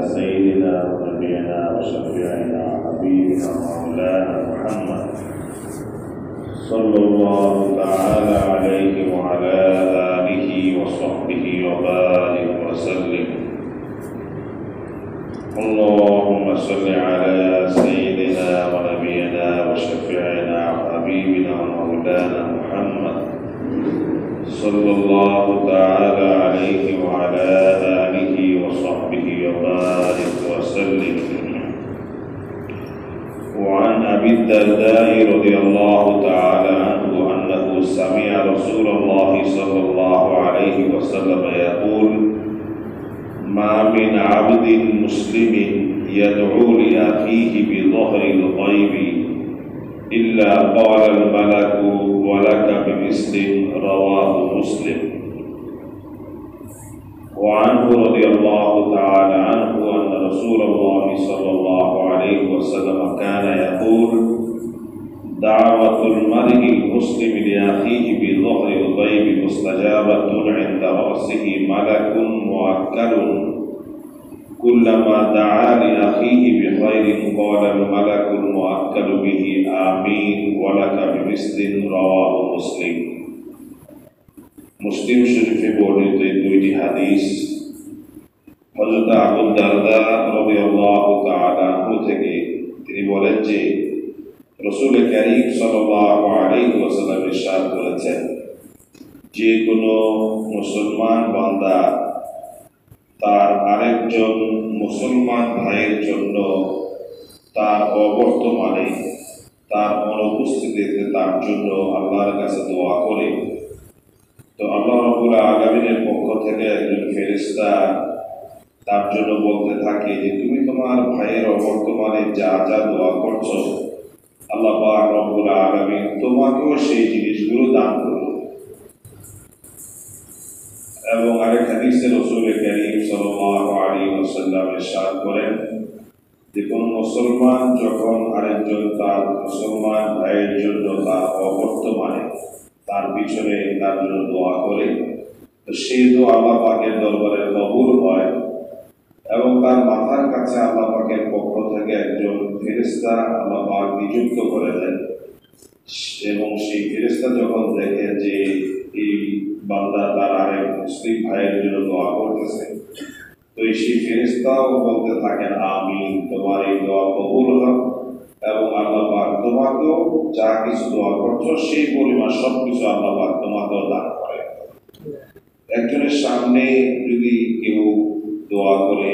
سيدنا ونبينا وشفيعنا حبيبنا مولانا محمد صلى الله تعالى عليه وعلى آله وصحبه وبارك وسلم. اللهم صل على سيدنا ونبينا وشفيعنا وحبيبنا مولانا محمد صلى الله تعالى عليه وعلى آله وصحبه وبارك وسلم. وعن أبي الدرداء رضي الله تعالى عنه أنه سمع رسول الله صلى الله عليه وسلم يقول: ما من عبد مسلم يدعو لأخيه بظهر الغيب إلا قال الملك ولك بمثل. رواه مسلم. وعنه رضي الله تعالى عنه أن رسول الله صلى الله عليه وسلم كان يقول: دعوة المرء المسلم لأخيه بظهر الغيب مستجابة عند رأسه ملك موكل كلما دعا لأخيه بخير قال الملك المؤكل به آمين ولك بمثل. رواه مسلم. মুসলিম শরীফে বর্ণিত এই দুইটি হাদিস হযরত আবু দারদা রাদিয়াল্লাহু তাআলা আনহু থেকে তিনি বলেন যে রাসূল কারীম সাল্লাল্লাহু আলাইহি ওয়াসাল্লাম ইরশাদ করেছেন, যে কোনো মুসলমান বান্দা তার আরেকজন মুসলমান ভাইয়ের জন্য তার অবর্তমানে তার অনুপস্থিতিতে তার জন্য আল্লাহর কাছে দোয়া করে, তো আল্লাহ রাব্বুল আলামিনের পক্ষ থেকে একজন ফেরেশতা তার জন্য বলতে থাকে যে তুমি তোমার ভাইয়ের অবর্তমানে যা যা দোয়া করছো আল্লাহ পাক রব্বুল আলামিন তোমাকেও সেই জিনিসগুলো দান করবে। এবং আরেক হাদিসে রাসূল কারীম সাল্লাল্লাহু আলাইহি ওয়াসাল্লাম ইরশাদ করেন যে কোন মুসলমান যখন আরেকজন তার মুসলমান ভাইয়ের জন্য তার অবর্তমানে তার পিছনে তার জন্য দোয়া করে, তো সেই দোয়া আল্লাহ পাকের দরবারে কবুল হয় এবং তার মাথার কাছে আল্লাহ পাকের পক্ষ থেকে একজন ফেরেশতা আল্লাহ পাক নিযুক্ত করে দেন। এবং সেই ফেরেশতা যখন দেখে যে এই বান্দা তার আরেক মুসলিম ভাইয়ের জন্য দোয়া করতেছে, তো সেই ফেরেশতাও বলতে থাকেন আমিন, তোমার এই দোয়া কবুল হোক এবং আল্লাহ পাক তোমাকেও যা কিছু দোয়া করছো সেই পরিমাণ সবকিছু আল্লাহ পাক তোমাকেও দান করে। একজনের সামনে যদি কেউ দোয়া করে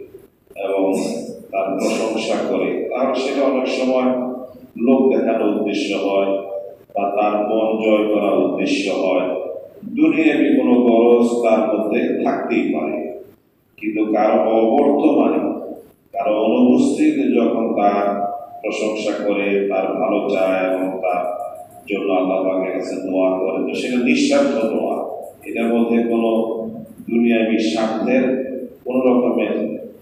এবং তার প্রশংসা করে তাহলে সেটা অনেক সময় লোক দেখানোর উদ্দেশ্য হয় বা তার মন জয় করার উদ্দেশ্য হয়, দুনিয়াবি কোনো গরজ তার মধ্যে থাকতেই পারে। কিন্তু কারো অবর্তমানে কারো অনুপস্থিতিতে যখন তার প্রশংসা করে, তার ভালো চায় এবং তার জন্য আল্লাহ পাকের কাছে দোয়া করে, তো সেটা নিঃস্বার্থ দোয়া। এটার মধ্যে কোনো দুনিয়াবি স্বার্থের কোন রকমের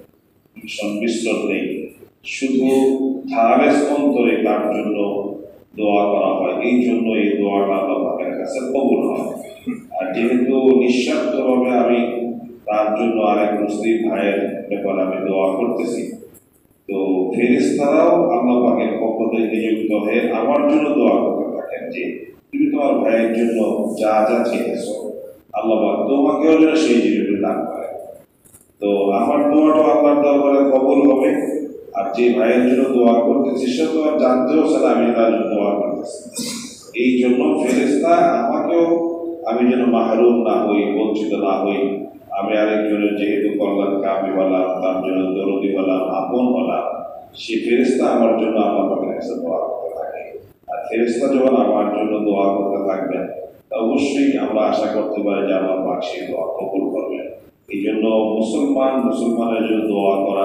সংমিশ্রণ নেই, শুধু খালেস অন্তরে তার জন্য দোয়া করা হয়। এই জন্য এই দোয়াটা আল্লাহ পাকের কাছে কবুল হয়। আর যেহেতু নিঃস্বার্থভাবে আমি তার জন্য আরেক মুসলিম ভাইয়ের ব্যাপারে আমি দোয়া করতেছি, তো ফেরেশতারাও আল্লাহ পাকের পক্ষ থেকে নিযুক্ত হয়ে আমার জন্য দোয়া করতে থাকেন যে তুমি তোমার ভাইয়ের জন্য যা যা চেয়েছো আল্লাহ পাক তোমাকেও যেন সেই জিনিসগুলো দান করে। তো আমার দোয়াটা আল্লাহর দরবারে কবুল হবে। আর যে ভাইয়ের জন্য দোয়া করতেছি সে তো আর জানতেও চায় আমি তার জন্য দোয়া করতেছি। এই জন্য ফেরেশতা আমাকেও আমি যেন মাহরুম না হই, বঞ্চিত না হই। আমি আরেকজনের যেহেতু কল্যাণ কামী হলাম, তার জন্য দরদি হলাম, আপন হলাম, সে ফেরেশতা আমার জন্য আল্লাহ পাকের কাছে দোয়া করতে থাকে। আর ফেরেশতা যখন আমার জন্য দোয়া করতে থাকবেন তা অবশ্যই আমরা আশা করতে পারি যে আল্লাহ পাক সেই দোয়া কবুল করবেন। এই জন্য মুসলমানের জন্য দোয়া করা,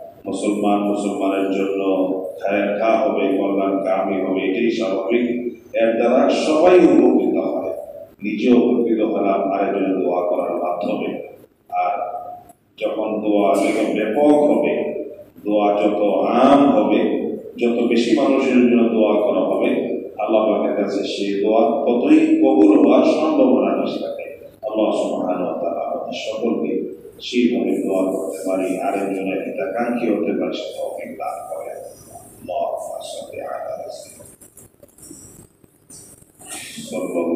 মুসলমানের জন্য খায়ের হবে, কল্যাণ কামী হবে, এটাই স্বাভাবিক। এর দ্বারা সবাই উপকৃত হয়, নিজেও উপকৃত হলাম আরেকজনের দোয়া করার মাধ্যমে। আর যখন দোয়া যত ব্যাপক হবে, দোয়া যত আম হবে, যত বেশি মানুষের জন্য দোয়া করা হবে, আল্লাহ পাকের কাছে সেই দোয়া ততই কবুল হওয়ার সম্ভাবনা বেশি থাকে। আল্লাহ সুবহানাহু ওয়া তাআলা আমাদের সকলকে সেইভাবে দোয়া করতে পারি, আরেকজনের হিতাকাঙ্ক্ষী হতে পারি, সে তৌফিক দান করেন। আল্লাহুম্মা সাল্লি আলা রাসূলিল্লাহ